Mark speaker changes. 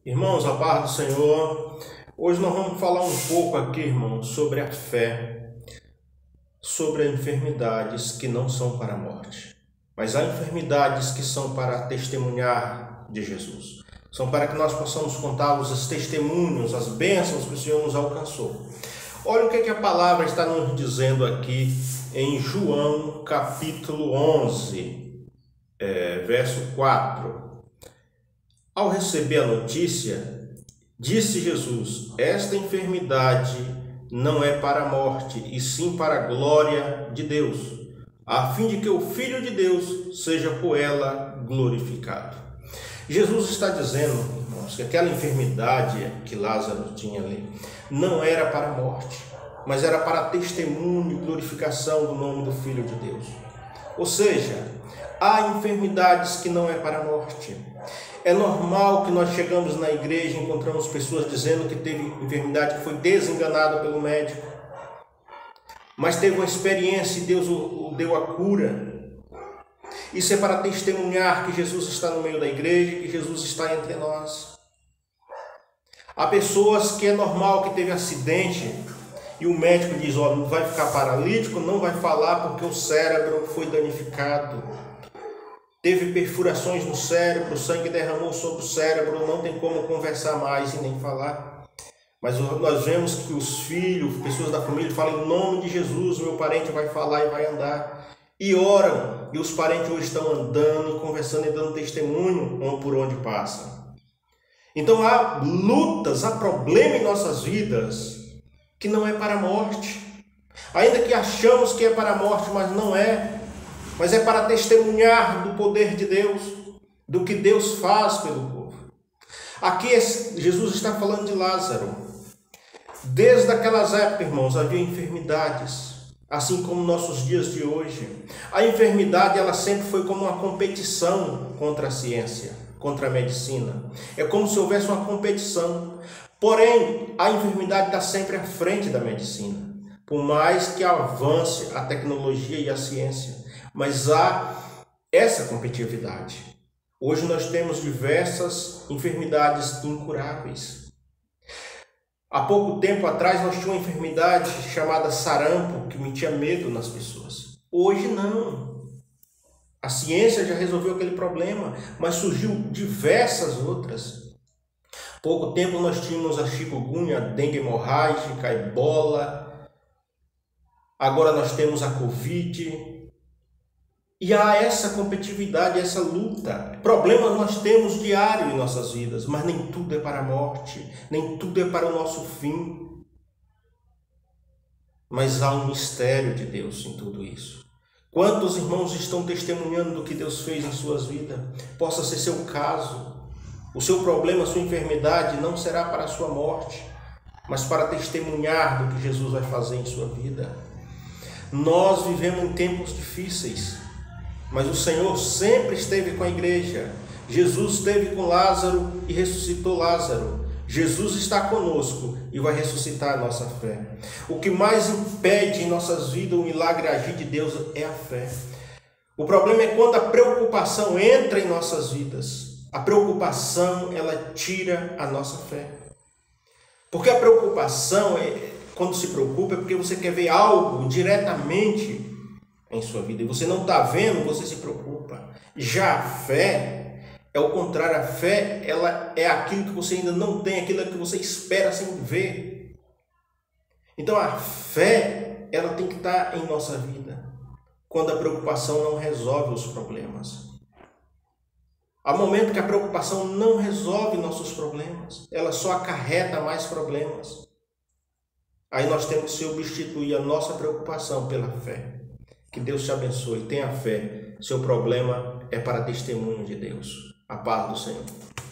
Speaker 1: Irmãos, a paz do Senhor. Hoje nós vamos falar um pouco aqui, irmãos, sobre a fé, sobre enfermidades que não são para a morte, mas há enfermidades que são para testemunhar de Jesus. São para que nós possamos contar os testemunhos, as bênçãos que o Senhor nos alcançou. Olha o que a palavra está nos dizendo aqui em João capítulo 11, verso 4. Ao receber a notícia, disse Jesus: esta enfermidade não é para a morte, e sim para a glória de Deus, a fim de que o Filho de Deus seja por ela glorificado. Jesus está dizendo, irmãos, que aquela enfermidade que Lázaro tinha ali não era para a morte, mas era para testemunho e glorificação do nome do Filho de Deus. Ou seja, há enfermidades que não é para a morte. É normal que nós chegamos na igreja e encontramos pessoas dizendo que teve enfermidade, que foi desenganada pelo médico, mas teve uma experiência e Deus o deu a cura. Isso é para testemunhar que Jesus está no meio da igreja, que Jesus está entre nós. Há pessoas que é normal que teve acidente e o médico diz: ó, vai ficar paralítico, não vai falar porque o cérebro foi danificado. Teve perfurações no cérebro, o sangue derramou sobre o cérebro, não tem como conversar mais e nem falar. Mas nós vemos que os filhos, pessoas da família, falam: em nome de Jesus, meu parente vai falar e vai andar. E oram, e os parentes hoje estão andando, conversando e dando testemunho por onde passam. Então há lutas, há problemas em nossas vidas que não é para a morte. Ainda que achamos que é para a morte, mas não é. Mas é para testemunhar do poder de Deus, do que Deus faz pelo povo. Aqui Jesus está falando de Lázaro. Desde aquelas épocas, irmãos, havia enfermidades, assim como nossos dias de hoje. A enfermidade, ela sempre foi como uma competição contra a ciência, contra a medicina. É como se houvesse uma competição. Porém, a enfermidade está sempre à frente da medicina, por mais que avance a tecnologia e a ciência. Mas há essa competitividade. Hoje nós temos diversas enfermidades incuráveis. Há pouco tempo atrás nós tínhamos uma enfermidade chamada sarampo, que metia medo nas pessoas. Hoje não. A ciência já resolveu aquele problema, mas surgiu diversas outras. Há pouco tempo nós tínhamos a chikungunya, a dengue hemorrágica, a ebola. Agora nós temos a Covid. E há essa competitividade, essa luta. Problemas nós temos diário em nossas vidas, mas nem tudo é para a morte, nem tudo é para o nosso fim. Mas há um mistério de Deus em tudo isso. Quantos irmãos estão testemunhando do que Deus fez em suas vidas? Possa ser seu caso. O seu problema, a sua enfermidade não será para a sua morte, mas para testemunhar do que Jesus vai fazer em sua vida. Nós vivemos em tempos difíceis, mas o Senhor sempre esteve com a igreja. Jesus esteve com Lázaro e ressuscitou Lázaro. Jesus está conosco e vai ressuscitar a nossa fé. O que mais impede em nossas vidas o milagre agir de Deus é a fé. O problema é quando a preocupação entra em nossas vidas. A preocupação, ela tira a nossa fé. Porque a preocupação, quando se preocupa, é porque você quer ver algo diretamente em sua vida, e você não está vendo, você se preocupa. Já a fé é o contrário. A fé, ela é aquilo que você ainda não tem, aquilo que você espera sem ver. Então a fé, ela tem que estar em nossa vida quando a preocupação não resolve os problemas. Há momento que a preocupação não resolve nossos problemas, ela só acarreta mais problemas. Aí nós temos que substituir a nossa preocupação pela fé. Que Deus te abençoe. Tenha fé. Seu problema é para testemunho de Deus. A paz do Senhor.